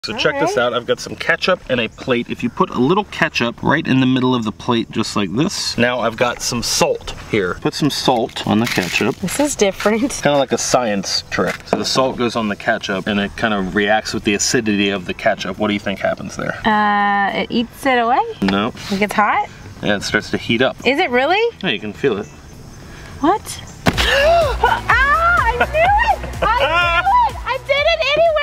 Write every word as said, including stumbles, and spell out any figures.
So check this out, I've got some ketchup and a plate. If you put a little ketchup right in the middle of the plate, just like this. Now I've got some salt here. Put some salt on the ketchup. This is different. Kind of like a science trick. So the salt goes on the ketchup and it kind of reacts with the acidity of the ketchup. What do you think happens there? Uh, it eats it away? No. Like it's hot? Yeah, it starts to heat up. Is it really? Yeah, you can feel it. What? Ah, I knew it! I knew it! I did it anyway!